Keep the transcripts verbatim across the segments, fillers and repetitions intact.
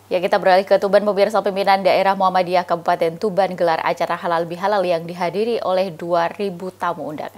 Ya, kita beralih ke Tuban. Pemirsa, pimpinan daerah Muhammadiyah Kabupaten Tuban gelar acara halal bihalal yang dihadiri oleh dua ribu tamu undangan.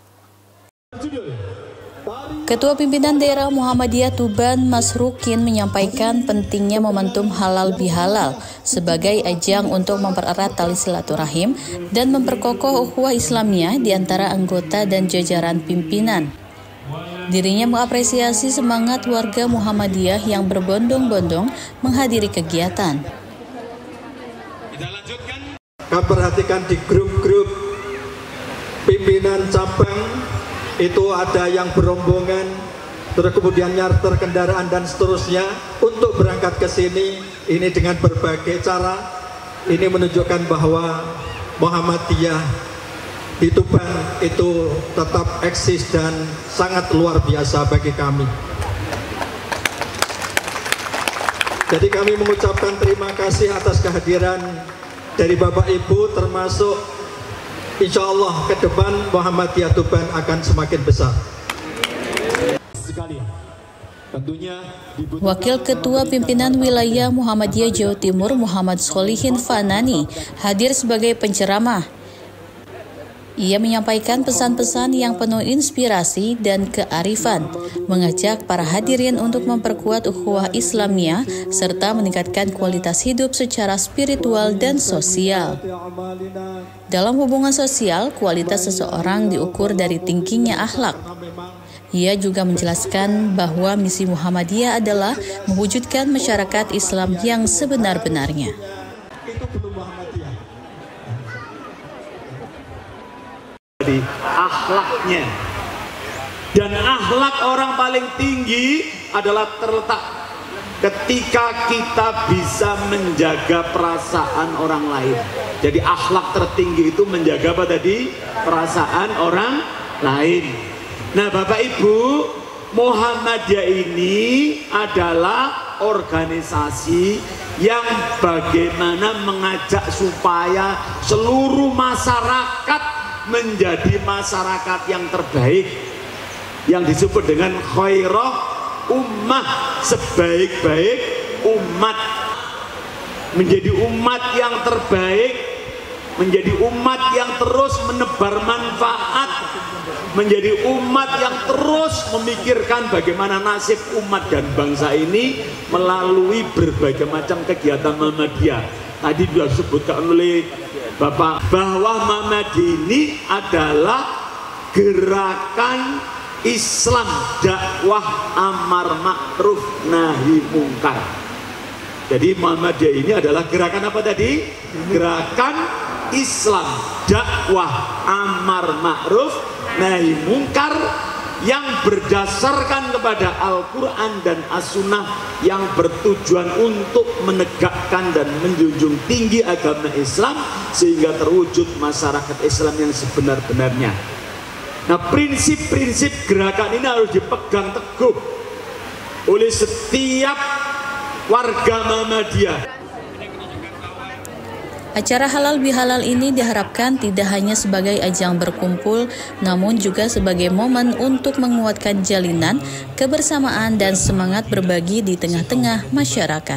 Ketua Pimpinan Daerah Muhammadiyah Tuban, Mas Rukin, menyampaikan pentingnya momentum halal bihalal sebagai ajang untuk mempererat tali silaturahim dan memperkokoh ukhuwah Islamiyah di antara anggota dan jajaran pimpinan. Dirinya mengapresiasi semangat warga Muhammadiyah yang berbondong-bondong menghadiri kegiatan. Kami perhatikan di grup-grup pimpinan cabang itu ada yang berombongan, terus kemudian nyarter kendaraan dan seterusnya untuk berangkat ke sini. Ini dengan berbagai cara. Ini menunjukkan bahwa Muhammadiyah di Tuban itu tetap eksis dan sangat luar biasa bagi kami. Jadi kami mengucapkan terima kasih atas kehadiran dari Bapak Ibu, termasuk insya Allah ke depan Muhammadiyah Tuban akan semakin besar. Wakil Ketua Pimpinan Wilayah Muhammadiyah Jawa Timur Muhammad Solihin Fanani hadir sebagai penceramah. Ia menyampaikan pesan-pesan yang penuh inspirasi dan kearifan, mengajak para hadirin untuk memperkuat ukhuwah Islamiyah serta meningkatkan kualitas hidup secara spiritual dan sosial. Dalam hubungan sosial, kualitas seseorang diukur dari tingginya akhlak. Ia juga menjelaskan bahwa misi Muhammadiyah adalah mewujudkan masyarakat Islam yang sebenar-benarnya. Jadi akhlaknya, dan akhlak orang paling tinggi adalah terletak ketika kita bisa menjaga perasaan orang lain. Jadi akhlak tertinggi itu menjaga apa tadi? Perasaan orang lain. Nah, Bapak Ibu, Muhammadiyah ini adalah organisasi yang bagaimana mengajak supaya seluruh masyarakat menjadi masyarakat yang terbaik, yang disebut dengan khairah ummah, sebaik-baik umat, menjadi umat yang terbaik, menjadi umat yang terus menebar manfaat, menjadi umat yang terus memikirkan bagaimana nasib umat dan bangsa ini melalui berbagai macam kegiatan Muhammadiyah. Tadi sudah disebutkan oleh Bapak bahwa Muhammadiyah ini adalah gerakan Islam dakwah amar ma'ruf nahi mungkar. Jadi Muhammadiyah ini adalah gerakan apa tadi? Gerakan Islam dakwah amar ma'ruf nahi mungkar yang berdasarkan kepada Al-Quran dan As-Sunnah, yang bertujuan untuk menegakkan dan menjunjung tinggi agama Islam sehingga terwujud masyarakat Islam yang sebenar-benarnya. Nah, prinsip-prinsip gerakan ini harus dipegang teguh oleh setiap warga Muhammadiyah. Acara halal bihalal ini diharapkan tidak hanya sebagai ajang berkumpul, namun juga sebagai momen untuk menguatkan jalinan kebersamaan dan semangat berbagi di tengah-tengah masyarakat.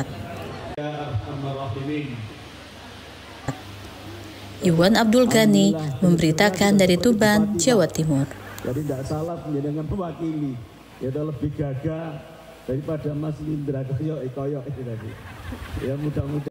Iwan Abdul Ghani memberitakan dari Tuban, Jawa Timur. Jadi tidak salah dengan mewakili, ya udah lebih gagah daripada Mas Lindra koyok koyok itu tadi. Ya mudah-mudahan.